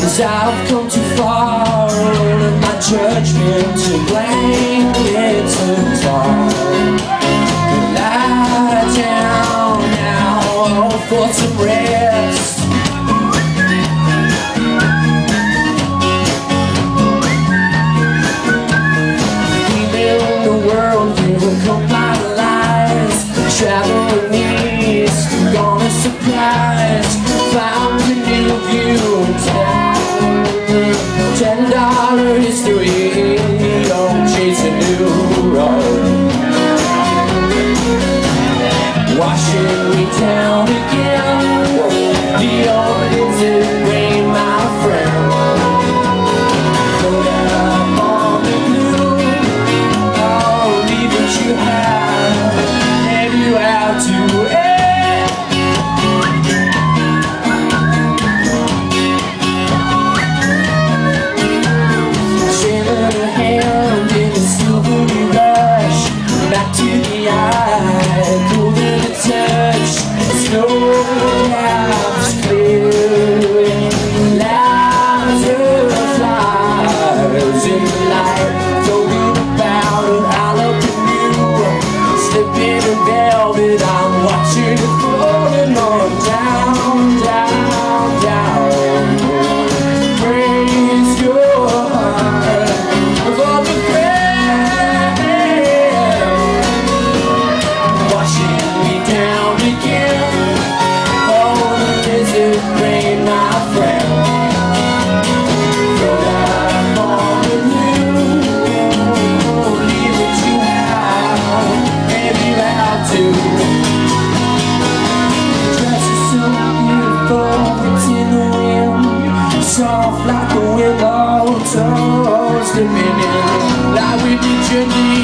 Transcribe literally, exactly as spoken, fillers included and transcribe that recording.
'cause I've come too far, and my judgment to blame. It's a time. Lie down now for some rest. We live in the world driven by lies. Traveling east, gonna surprise. Found a new view in town. Ten dollar history, don't chase a new road. Washing me down again. The old is it rain, my friend. Put up on the blue. Oh, leave what you have, and you have to end. Sailing a hand in a silvery rush, back to the eye, cool to the touch. Snow caps clear, lies of flies in the light, floating about an island canoe, slipping in velvet. I'm watching it floating on down, down, down. Praise your heart for the friend, washing me down again. Oh, the desert rain, my friend. Throw down on the blue, leave what you have, and you have to. Dress is so beautiful, it's in the wind, soft like a willow, toes slipping in, like we did your